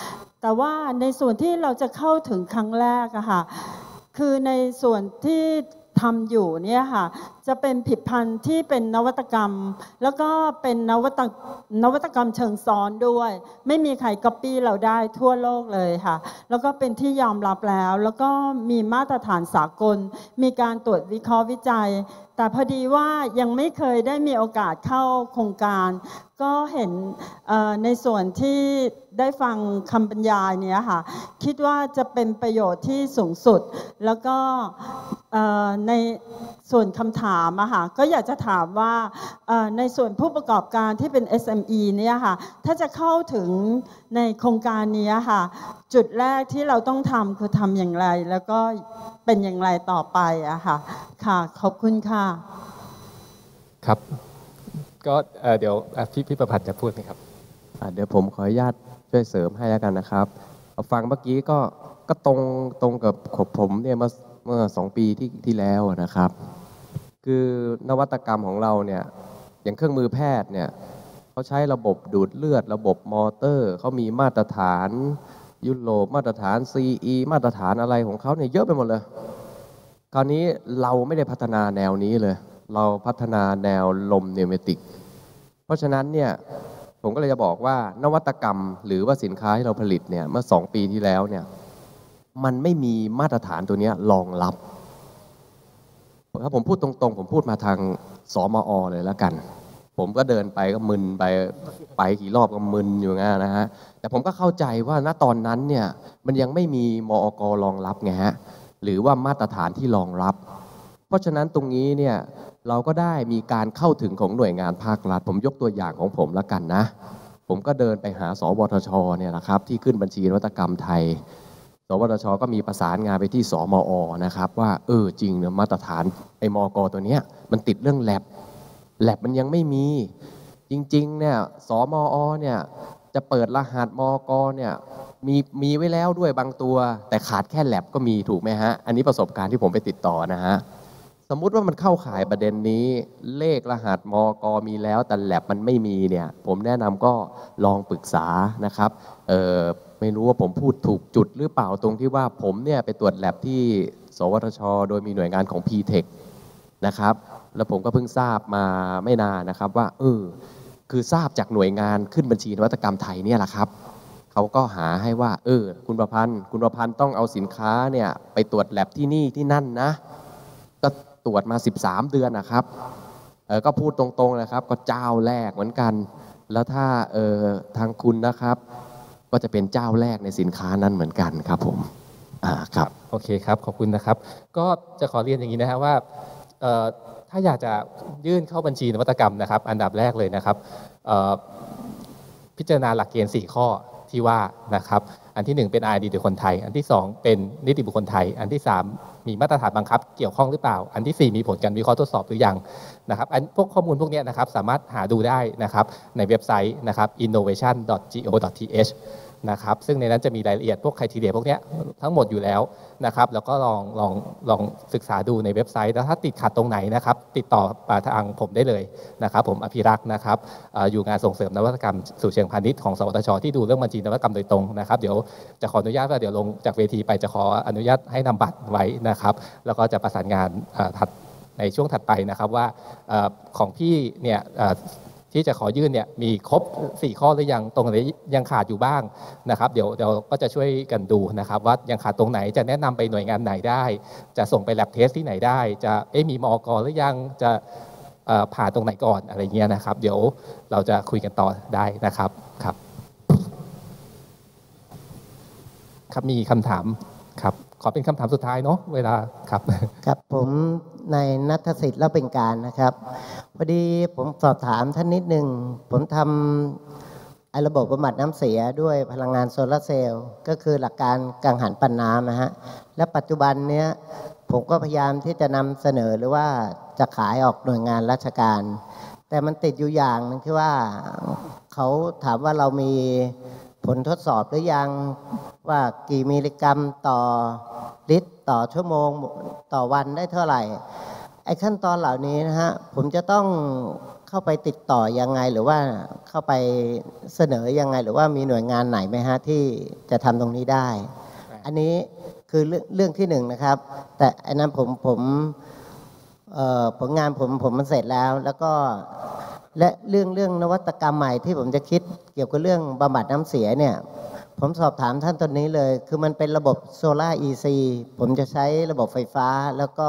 แต่ว่าในส่วนที่เราจะเข้าถึงครั้งแรกอะค่ะคือในส่วนที่ทำอยู่เนี่ยค่ะจะเป็นผลิตภัณฑ์ที่เป็นนวัตกรรมแล้วก็เป็นนวัตกรรมเชิงซ้อนด้วยไม่มีใครก๊อปปี้เราได้ทั่วโลกเลยค่ะแล้วก็เป็นที่ยอมรับแล้วก็มีมาตรฐานสากลมีการตรวจวิเคราะห์วิจัยแต่พอดีว่ายังไม่เคยได้มีโอกาสเข้าโครงการก็เห็นในส่วนที่ได้ฟังคำบรรยายเนี้ยค่ะคิดว่าจะเป็นประโยชน์ที่สูงสุดแล้วก็ในส่วนคำถามอะค่ะก็อยากจะถามว่าในส่วนผู้ประกอบการที่เป็น SME เนี่ยค่ะถ้าจะเข้าถึงในโครงการนี้ค่ะจุดแรกที่เราต้องทำคือทำอย่างไรแล้วก็เป็นอย่างไรต่อไปอะค่ะค่ะขอบคุณค่ะครับก็เดี๋ยวพี่ประพัฒน์จะพูดไหมครับเดี๋ยวผมขออนุญาตช่วยเสริมให้แล้วกันนะครับฟังเมื่อกี้ก็ตรงกับผมเนี่ยเมื่อ2 ปีที่แล้วนะครับคือนวัตกรรมของเราเนี่ยอย่างเครื่องมือแพทย์เนี่ยเขาใช้ระบบดูดเลือดระบบมอเตอร์เขามีมาตรฐานยุโรปมาตรฐาน CE มาตรฐานอะไรของเขาเนี่ยเยอะไปหมดเลยคราวนี้เราไม่ได้พัฒนาแนวนี้เลยเราพัฒนาแนวลมนิวเมติกเพราะฉะนั้นเนี่ยผมก็เลยจะบอกว่านวัตกรรมหรือว่าสินค้าที่เราผลิตเนี่ยเมื่อ2 ปีที่แล้วเนี่ยมันไม่มีมาตรฐานตัวนี้รองรับถ้าผมพูดตรงๆผมพูดมาทางสมอเลยแล้วกันผมก็เดินไปก็มึนไปกี่รอบก็มึนอยู่งั้นนะฮะแต่ผมก็เข้าใจว่าณตอนนั้นเนี่ยมันยังไม่มีมอก.รองรับไงฮะหรือว่ามาตรฐานที่รองรับเพราะฉะนั้นตรงนี้เนี่ยเราก็ได้มีการเข้าถึงของหน่วยงานภาครัฐผมยกตัวอย่างของผมแล้วกันนะผมก็เดินไปหาสวทชเนี่ยนะครับที่ขึ้นบัญชีนวัตกรรมไทยสวทชก็มีประสานงานไปที่สมอนะครับว่าจริงเนี่ยมาตรฐานไอ้มก.ตัวเนี้ยมันติดเรื่องแลบมันยังไม่มีจริงๆเนี่ยสมอเนี่ยจะเปิดรหัสมก.เนี่ยมีไว้แล้วด้วยบางตัวแต่ขาดแค่แลบก็มีถูกไหมฮะอันนี้ประสบการณ์ที่ผมไปติดต่อนะฮะสมมุติว่ามันเข้าข่ายประเด็นนี้เลขรหัสมก.มีแล้วแต่แลบมันไม่มีเนี่ยผมแนะนำก็ลองปรึกษานะครับไม่รู้ว่าผมพูดถูกจุดหรือเปล่าตรงที่ว่าผมเนี่ยไปตรวจแลบที่สวทชโดยมีหน่วยงานของ PTech นะครับแล้วผมก็เพิ่งทราบมาไม่นานนะครับว่าคือทราบจากหน่วยงานขึ้นบัญชีนวัตกรรมไทยเนี่ยแหละครับเขาก็หาให้ว่าคุณประพันธ์ต้องเอาสินค้าเนี่ยไปตรวจแลบที่นี่ที่นั่นนะก็ตรวจมา13 เดือนนะครับก็พูดตรงๆนะครับก็เจ้าแรกเหมือนกันแล้วถ้าทางคุณนะครับก็จะเป็นเจ้าแรกในสินค้านั้นเหมือนกันครับผมครับโอเคครับขอบคุณนะครับก็จะขอเรียนอย่างนี้นะครับว่าถ้าอยากจะยื่นเข้าบัญชีนวัตกรรมนะครับอันดับแรกเลยนะครับพิจารณาหลักเกณฑ์4 ข้อที่ว่านะครับอันที่ 1เป็น R&D โดยคนไทยอันที่ 2เป็นนิติบุคคลไทยอันที่ 3มีมาตรฐานบังคับเกี่ยวข้องหรือเปล่าอันที่ 4มีผลการวิเคราะห์ทดสอบหรือยังนะครับพวกข้อมูลพวกนี้นะครับสามารถหาดูได้นะครับในเว็บไซต์นะครับ innovation.go.th นะครับซึ่งในนั้นจะมีรายละเอียดพวก criteria พวกนี้ทั้งหมดอยู่แล้วนะครับแล้วก็ลองศึกษาดูในเว็บไซต์แล้วถ้าติดขัดตรงไหนนะครับติดต่อทางผมได้เลยนะครับผมอภิรักษ์นะครับอยู่งานส่งเสริมนวัตกรรมสู่เชิงพาณิชย์ของสวทชที่ดูเรื่องบัญชีนวัตกรรมโดยตรงนะครับเดี๋ยวจะขออนุญาตว่าเดี๋ยวลงจากเวทีไปจะขออนุญาตให้นำบัตรไว้นะครับแล้วก็จะประสานงานในช่วงถัดไปนะครับว่าของพี่เนี่ยที่จะขอยื่นเนี่ยมีครบ4 ข้อหรือยังตรงไหนยังขาดอยู่บ้างนะครับเดี๋ยวก็จะช่วยกันดูนะครับว่ายังขาดตรงไหนจะแนะนำไปหน่วยงานไหนได้จะส่งไปแลบเทสที่ไหนได้จะมีมอก.หรือยังจะผ่าตรงไหนก่อนอะไรเงี้ยนะครับเดี๋ยวเราจะคุยกันต่อได้นะครับครับมีคำถามครับขอเป็นคำถามสุดท้ายเนาะเวลาครับครับผมในณัฐสิทธิ์แล้วเป็นการนะครับพอดีผมสอบถามท่านนิดนึงผมทำระบบบำบัดน้ำเสียด้วยพลังงานโซลาร์เซลล์ก็คือหลักการกังหันปั่นน้ำนะฮะและปัจจุบันเนี้ยผมก็พยายามที่จะนำเสนอหรือว่าจะขายออกหน่วยงานราชการแต่มันติดอยู่อย่างนึงที่ว่าเขาถามว่าเรามีผลทดสอบหรือยังว่ากี่มิลลิกรัมต่อลิตรต่อชั่วโมงต่อวันได้เท่าไหร่ไอ้ขั้นตอนเหล่านี้นะฮะผมจะต้องเข้าไปติดต่อยังไงหรือว่าเข้าไปเสนอยังไงหรือว่ามีหน่วยงานไหนไหมฮะที่จะทำตรงนี้ได้ อันนี้คือเรื่องที่หนึ่งนะครับแต่อันนั้นผลงานผมมันเสร็จแล้วก็และเรื่องนวัตกรรมใหม่ที่ผมจะคิดเกี่ยวกับเรื่องบำบัดน้ำเสียเนี่ยผมสอบถามท่านตอนนี้เลยคือมันเป็นระบบโซล่า EC ผมจะใช้ระบบไฟฟ้าแล้วก็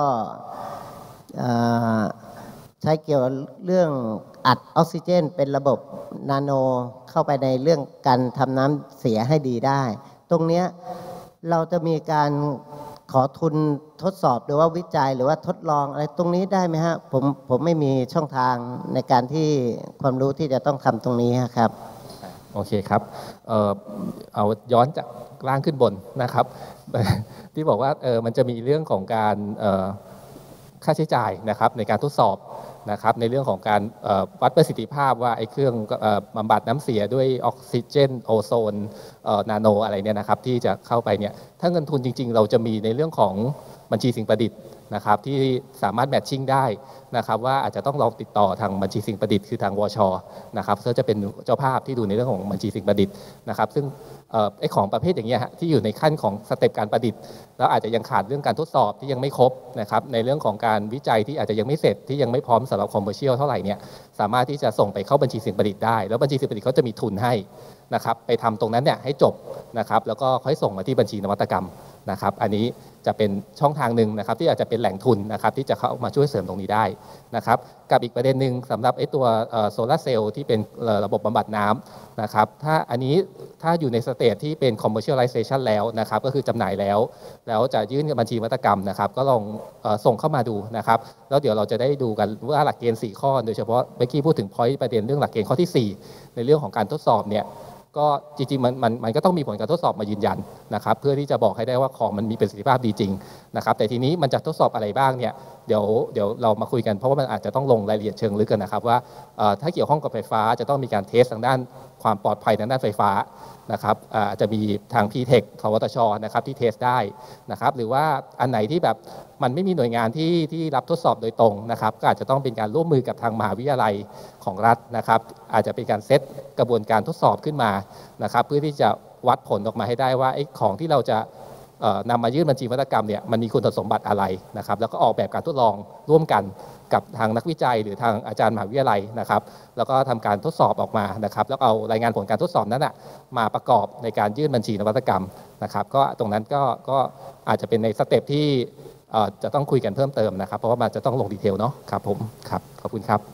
ใช้เกี่ยวกับเรื่องอัดออกซิเจนเป็นระบบนาโนเข้าไปในเรื่องการทำน้ำเสียให้ดีได้ตรงนี้เราจะมีการขอทุนทดสอบหรือว่าวิจัยหรือว่าทดลองอะไรตรงนี้ได้ไหมฮะผมไม่มีช่องทางในการที่ความรู้ที่จะต้องทำตรงนี้ครับโอเคครับเอาย้อนจากล่างขึ้นบนนะครับ ที่บอกว่ามันจะมีเรื่องของการค่าใช้จ่ายนะครับในการทดสอบนะครับในเรื่องของการวัดประสิทธิภาพว่าไอ้เครื่องบำบัดน้ำเสียด้วยออกซิเจนโอโซนนาโนอะไรเนี่ยนะครับที่จะเข้าไปเนี่ยถ้าเงินทุนจริงๆเราจะมีในเรื่องของบัญชีสิ่งประดิษฐ์นะครับที่สามารถแมทชิ่งได้นะครับว่าอาจจะต้องลองติดต่อทางบัญชีสิ่งประดิษฐ์คือทางวชนะครับซึ่งจะเป็นเจ้าภาพที่ดูในเรื่องของบัญชีสิ่งประดิษฐ์นะครับซึ่งไอ้ของประเภทอย่างเงี้ยที่อยู่ในขั้นของสเต็ปการประดิษฐ์แล้วอาจจะยังขาดเรื่องการทดสอบที่ยังไม่ครบนะครับในเรื่องของการวิจัยที่อาจจะยังไม่เสร็จที่ยังไม่พร้อมสำหรับคอมเมอร์เชียลเท่าไหร่เนี่ยสามารถที่จะส่งไปเข้าบัญชีสิ่งประดิษฐ์ได้แล้วบัญชีสิ่งประดิษฐ์เขาจะมีทุนให้นะครับไปทำตรงนั้นเนี่ยให้จบนะครับแล้วก็ค่อยส่งมาที่บัญชีนวัตกรรมนะครับอันนี้จะเป็นช่องทางหนึ่งนะครับที่อาจจะเป็นแหล่งทุนนะครับที่จะเข้ามาช่วยเสริมตรงนี้ได้นะครับกับอีกประเด็นหนึ่งสำหรับไอ้ตัวโซลาร์เซลล์ที่เป็นระบบบำบัดน้ำนะครับถ้าอันนี้ถ้าอยู่ในสเตจที่เป็น commercialization แล้วนะครับก็คือจำหน่ายแล้วจะยื่นบัญชีนวัตกรรมนะครับก็ลองส่งเข้ามาดูนะครับแล้วเดี๋ยวเราจะได้ดูกันว่าหลักเกณฑ์4ข้อโดยเฉพาะเมื่อกี้พูดถึง point ประเด็นเรื่องหลักเกณฑ์ข้อที่4ในเรื่องของการทดสอบเนี่ยก็จริงๆมันก็ต้องมีผลการทดสอบมายืนยันนะครับเพื่อที่จะบอกให้ได้ว่าของมันมีประสิทธิภาพดีจริงนะครับแต่ทีนี้มันจะทดสอบอะไรบ้างเนี่ยเดี๋ยวเรามาคุยกันเพราะว่ามันอาจจะต้องลงรายละเอียดเชิงลึกกันนะครับว่าถ้าเกี่ยวข้องกับไฟฟ้าจะต้องมีการเทสทางด้านความปลอดภัยทางด้านไฟฟ้านะครับจะมีทาง PTech สวทชนะครับที่เทสได้นะครับหรือว่าอันไหนที่แบบมันไม่มีหน่วยงานที่รับทดสอบโดยตรงนะครับก็อาจจะต้องเป็นการร่วมมือกับทางมหาวิทยาลัยของรัฐนะครับอาจจะเป็นการเซตกระบวนการทดสอบขึ้นมานะครับเพื่อที่จะวัดผลออกมาให้ได้ว่าไอ้ของที่เราจะนำมายื่นบัญชีนวัตกรรมเนี่ยมันมีคุณสมบัติอะไรนะครับแล้วก็ออกแบบการทดลองร่วมกันกับทางนักวิจัยหรือทางอาจารย์มหาวิทยาลัยนะครับแล้วก็ทำการทดสอบออกมานะครับแล้วเอารายงานผลการทดสอบนั้นมาประกอบในการยื่นบัญชีนวัตกรรมนะครับก็ตรงนั้นก็อาจจะเป็นในสเต็ปที่จะต้องคุยกันเพิ่มเติมนะครับเพราะว่ามันจะต้องลงดีเทลเนาะครับผมครับขอบคุณครับ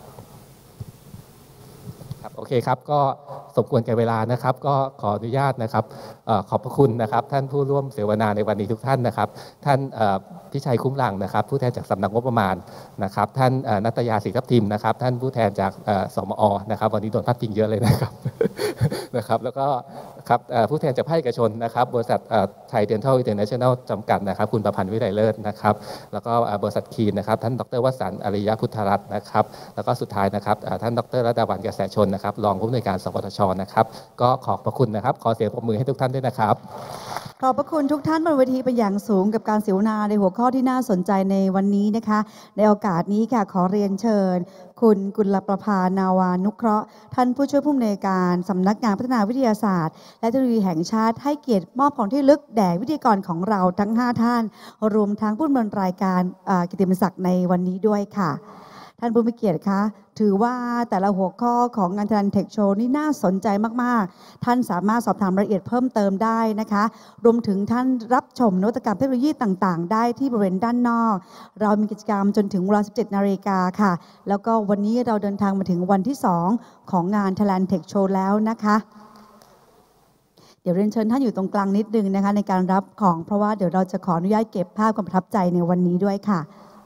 โอเคครับก็สมควรแก่เวลานะครับก็ขออนุญาตนะครับขอบพระคุณนะครับท่านผู้ร่วมเสวนาในวันนี้ทุกท่านนะครับท่านพิชัยคุ้มหลังนะครับผู้แทนจากสำนักงบประมาณนะครับท่านนัตยาศรีทัพทิมนะครับท่านผู้แทนจากสมอนะครับวันนี้โดนพาดพิงเยอะเลยนะครับนะครับแล้วก็ครับผู้แทนจากภาคเอกชนนะครับบริษัทไทยเดนทัลอินเตอร์เนชั่นแนลจำกัดนะครับคุณประพันธ์วิไลเลิศนะครับแล้วก็บริษัทคีนนะครับท่านดร.วสันต์อริยพุทธรัตน์นะครับแล้วก็สุดท้ายนะครับท่านดร.ระดาวันกระแสชนนะครับรองผู้อำนวยการสวทชนะครับก็ขอบพระคุณนะครับขอเสียงปรบมือให้ทุกท่านด้วยนะครับขอบพระคุณทุกท่านบนเวทีเป็นอย่างสูงกับการเสวนาในหัวข้อที่น่าสนใจในวันนี้นะคะในโอกาสนี้ค่ะขอเรียนเชิญคุณกุลประภานาวานุเคราะห์ท่านผู้ช่วยผู้อำนวยการสำนักงานพัฒนาวิทยาศาสตร์และเทคโนโลยีแห่งชาติให้เกียรติมอบของที่ระลึกแด่วิทยากรของเราทั้ง5ท่านรวมทั้งผู้ดำเนินรายการกิตติมศักดิ์ในวันนี้ด้วยค่ะท่านผู้มีเกียรติคะถือว่าแต่ละหัวข้อของงาน Thailand Tech Show นี่น่าสนใจมากๆท่านสามารถสอบถามรายละเอียดเพิ่มเติมได้นะคะรวมถึงท่านรับชมนวัตกรรมเทคโนโลยีต่างๆได้ที่บริเวณด้านนอกเรามีกิจกรรมจนถึงเวลา 17 นาฬิกาค่ะแล้วก็วันนี้เราเดินทางมาถึงวันที่2ของงาน Thailand Tech Show แล้วนะคะเดี๋ยวเรียนเชิญท่านอยู่ตรงกลางนิดนึงนะคะในการรับของเพราะว่าเดี๋ยวเราจะขออนุญาตเก็บภาพความประทับใจในวันนี้ด้วยค่ะ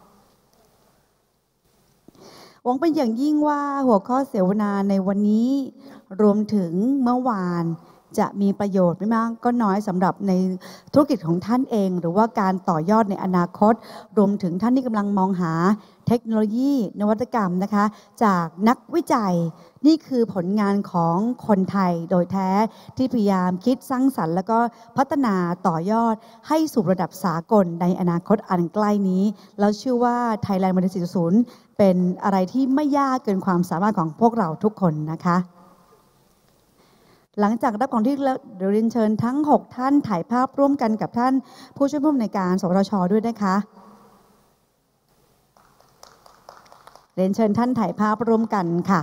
หวังเป็นอย่างยิ่งว่าหัวข้อเสวนาในวันนี้รวมถึงเมื่อวานจะมีประโยชน์ไม่มากก็น้อยสำหรับในธุรกิจของท่านเอง หรือว่าการต่อยอดในอนาคต รวมถึงท่านที่กำลังมองหาเทคโนโลยีนวัตกรรมนะคะจากนักวิจัยนี่คือผลงานของคนไทยโดยแท้ที่พยายามคิดสร้างสรรค์แล้วก็พัฒนาต่อยอดให้สู่ระดับสากลในอนาคตอันใกล้นี้แล้วเชื่อว่า Thailand 4.0 เป็นอะไรที่ไม่ยากเกินความสามารถของพวกเราทุกคนนะคะหลังจากรับของที่แล้วเดี๋ยวเรียนเชิญทั้ง6ท่านถ่ายภาพร่วมกันกับท่านผู้ช่วยผู้อำนวยการสวทช.ด้วยนะคะเรียนเชิญท่านถ่ายภาพร่วมกันค่ะ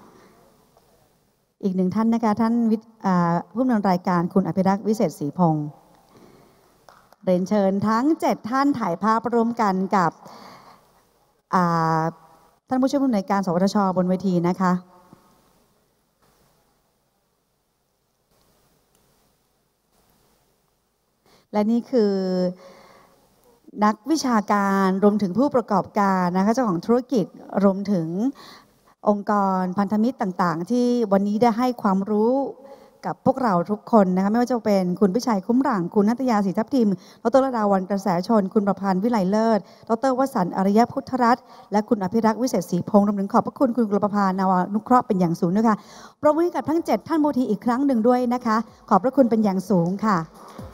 อีกหนึ่งท่านนะคะท่านผู้ดำเนินรายการคุณอภิรักษ์วิเศษศรีพงศ์เรียนเชิญทั้ง7ท่านถ่ายภาพร่วมกันกับท่านผู้ช่วยผู้อำนวยการสวทช.บนเวทีนะคะและนี่คือนักวิชาการรวมถึงผู้ประกอบการนะคะเจ้าของธุรกิจรวมถึงองค์กรพันธมิตรต่างๆที่วันนี้ได้ให้ความรู้กับพวกเราทุกคนนะคะไม่ว่าจะเป็นคุณพิชัยคุ้มหลังคุณนัตยาศรีทัพทิมดร.ระดาวันกระแสชนคุณประพันธ์วิไลเลิศดร.วสันต์อริยพุทธรัตน์และคุณอภิรักษ์วิเศษศรีพงศ์รวมถึงขอบพระคุณคุณกุลประภานาวานุเคราะห์เป็นอย่างสูงด้วยค่ะปรบมือให้กับทั้ง7ท่านโมทีอีกครั้งหนึ่งด้วยนะคะขอบพระคุณเป็นอย่างสูงค่ะ